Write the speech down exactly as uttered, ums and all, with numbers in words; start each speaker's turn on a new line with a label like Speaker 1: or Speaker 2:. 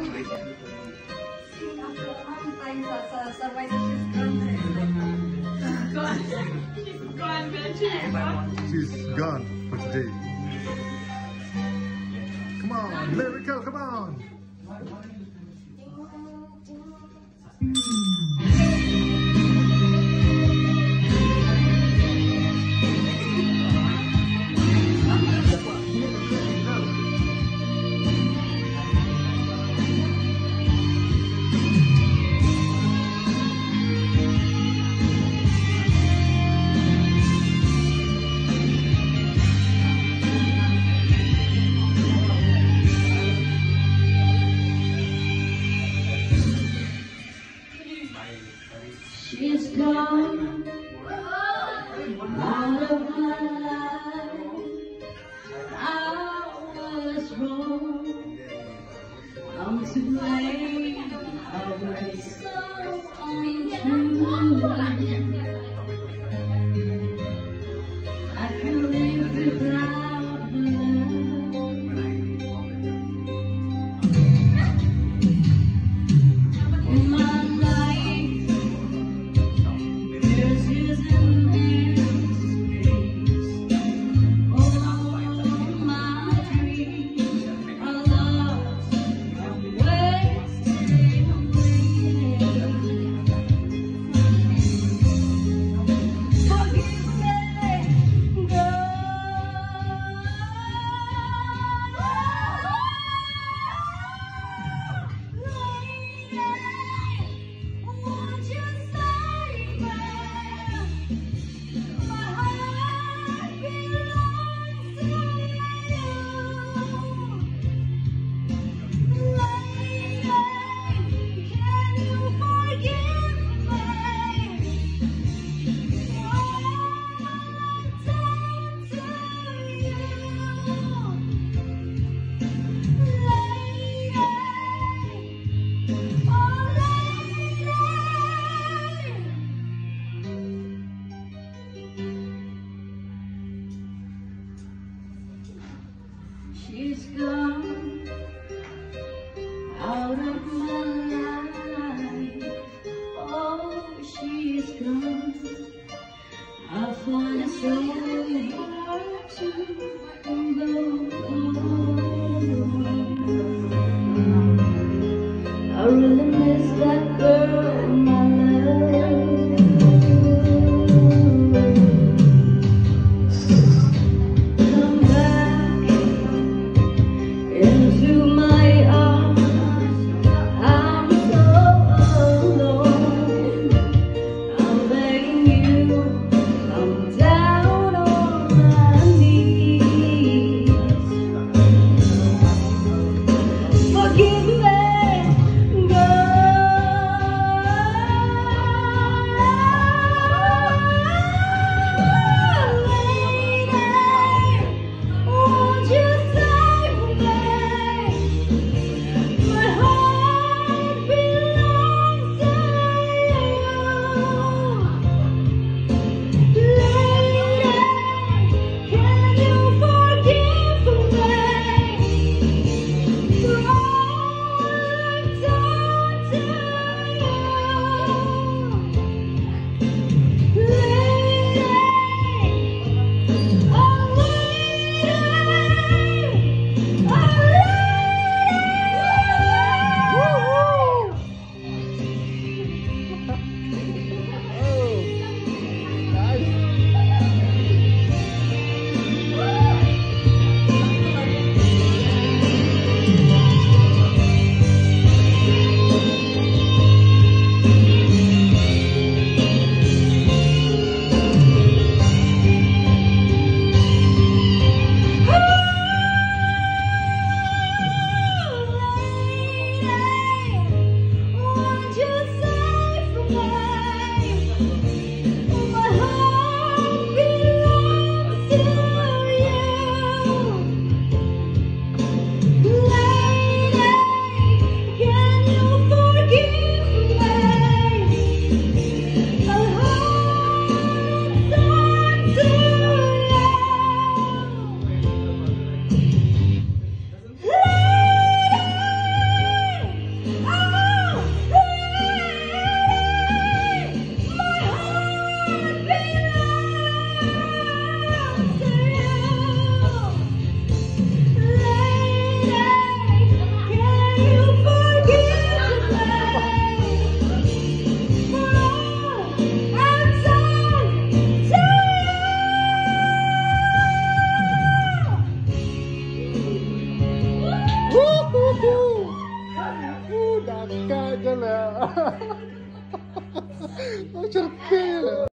Speaker 1: After a long time, sa survivor, she's gone. She's gone, man. She's gone.
Speaker 2: She's gone for today. Come on, Lyrical, come on.
Speaker 3: She's gone out of my life. I was wrong. I'm to blame. I was so untrue. I can live without love. In my life, there's isn't space. All my dreams are lost and wasted away. Forgive me, God. Won't you save me? My heart belongs to you. Lady, can you forgive me? One time to you. Lady, oh lady. She's gone out of my life. Oh, she's gone. I find it so hard to go.